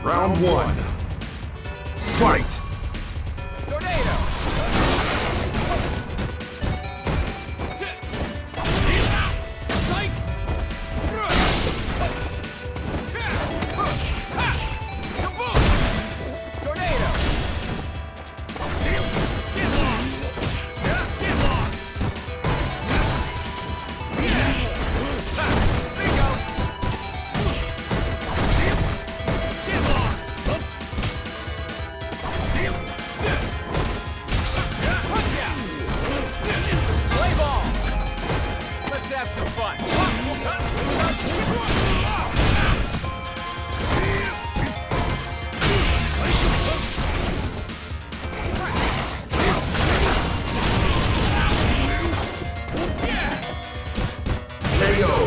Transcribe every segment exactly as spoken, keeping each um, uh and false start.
Round one. Fight! Tornado! Sit! Psych! Kaboom! Tornado! Get long! Get long! Bingo! Get long! Punch out! Play ball! Let's have some fun! K O!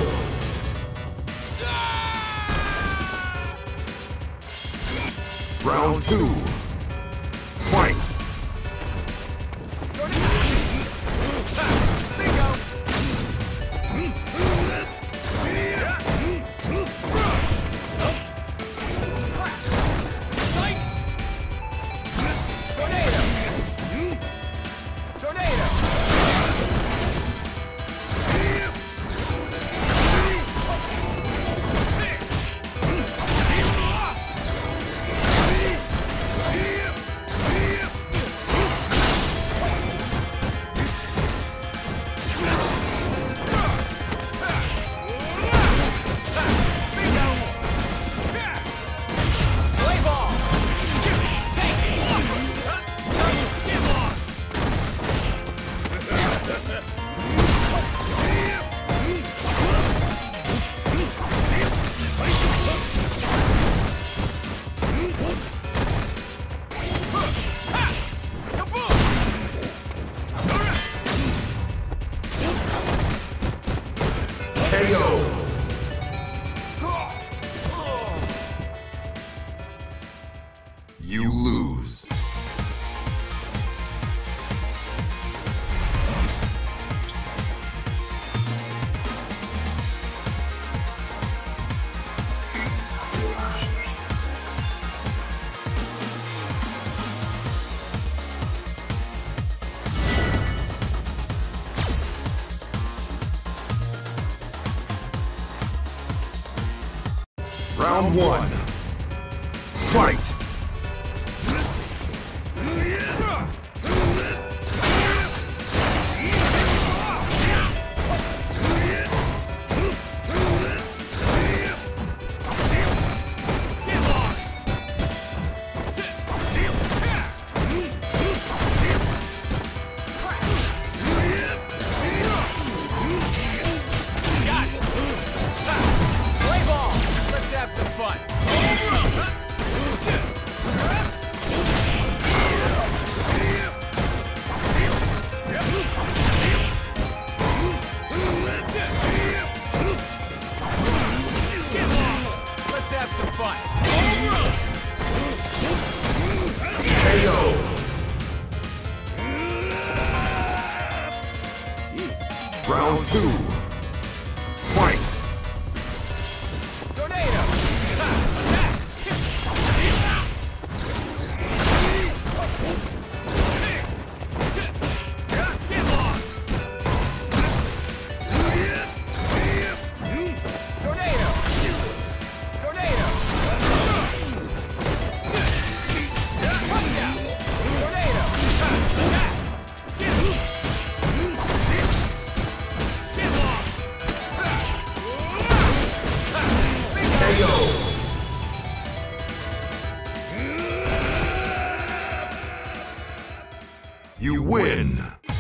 Round two. Fight! Bingo! Psych! Tornado! Tornado! Play ball! Take it! Get long! K O! You lose. Round one. Fight! Get long! Sit! Got it! Play ball! Let's have some fun! Get long! Let's have some fun! K O! Round two. Fight! Tornado! Attack! Sit! Get long! Tornado! Tornado! Punch out! Tornado! Attack! Get Get long! K O! You win!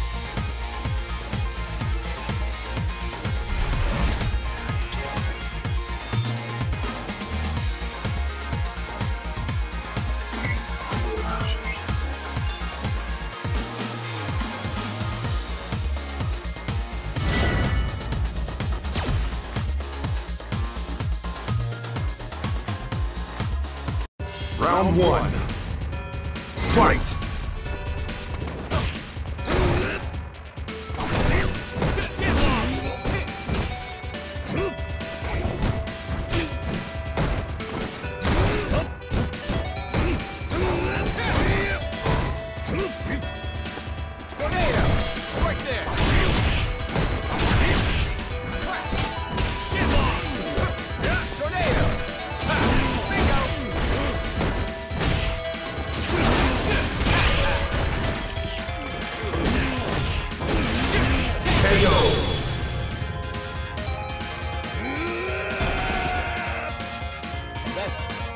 Round one. Fight! Get long!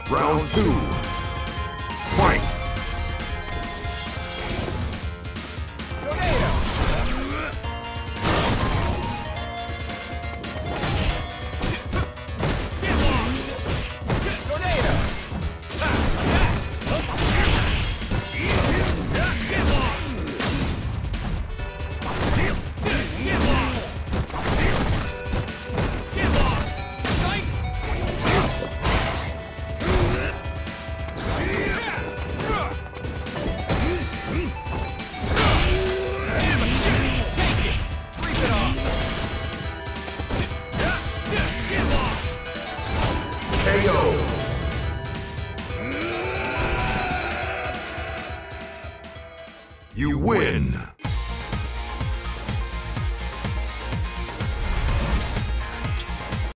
Round two. Fight! Tornado! Tornado! K O. You win!